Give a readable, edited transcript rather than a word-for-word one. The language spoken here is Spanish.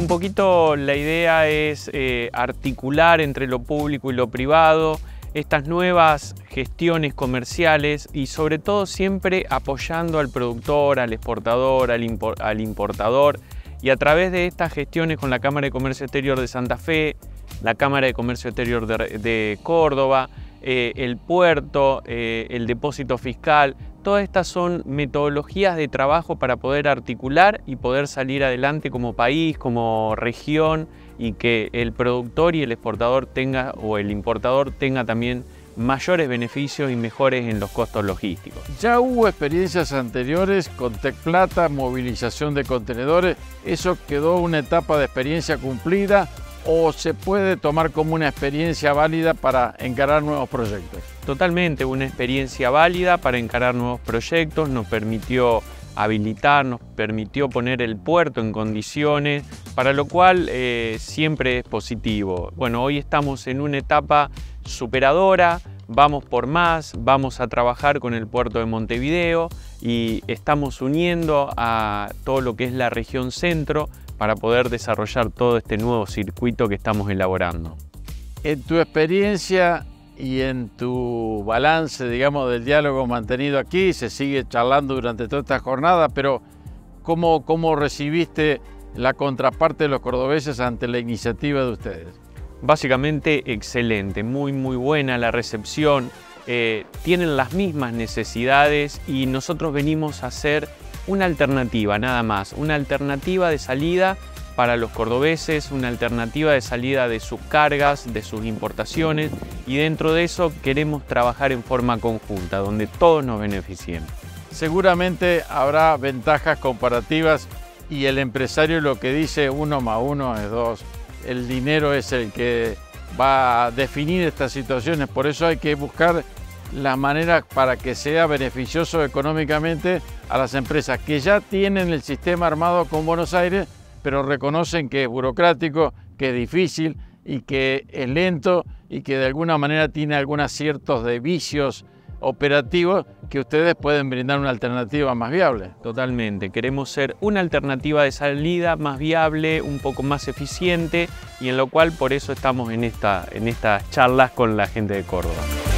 poquito la idea es articular entre lo público y lo privado estas nuevas gestiones comerciales y sobre todo siempre apoyando al productor, al exportador, al importador, y a través de estas gestiones con la Cámara de Comercio Exterior de Santa Fe, la Cámara de Comercio Exterior de Córdoba, el puerto, el depósito fiscal. Todas estas son metodologías de trabajo para poder articular y poder salir adelante como país, como región, y que el productor y el exportador tenga, o el importador tenga también mayores beneficios y mejores en los costos logísticos. Ya hubo experiencias anteriores con Tecplata, movilización de contenedores. ¿Eso quedó una etapa de experiencia cumplida o se puede tomar como una experiencia válida para encarar nuevos proyectos? Totalmente, una experiencia válida para encarar nuevos proyectos, nos permitió habilitar, nos permitió poner el puerto en condiciones, para lo cual siempre es positivo. Bueno, hoy estamos en una etapa superadora, vamos por más, vamos a trabajar con el puerto de Montevideo y estamos uniendo a todo lo que es la región centro para poder desarrollar todo este nuevo circuito que estamos elaborando. En tu experiencia y en tu balance, digamos, del diálogo mantenido aquí, se sigue charlando durante toda esta jornada, pero ¿cómo recibiste la contraparte de los cordobeses ante la iniciativa de ustedes? Básicamente excelente, muy buena la recepción, tienen las mismas necesidades y nosotros venimos a hacer una alternativa, nada más, una alternativa de salida para los cordobeses, una alternativa de salida de sus cargas, de sus importaciones, y dentro de eso queremos trabajar en forma conjunta, donde todos nos beneficien. Seguramente habrá ventajas comparativas y el empresario lo que dice 1 más 1 es 2. El dinero es el que va a definir estas situaciones, por eso hay que buscar las maneras para que sea beneficioso económicamente a las empresas que ya tienen el sistema armado con Buenos Aires, pero reconocen que es burocrático, que es difícil y que es lento y que de alguna manera tiene algunos ciertos de vicios operativos que ustedes pueden brindar una alternativa más viable. Totalmente, queremos ser una alternativa de salida más viable, un poco más eficiente, y en lo cual por eso estamos en estas charlas con la gente de Córdoba.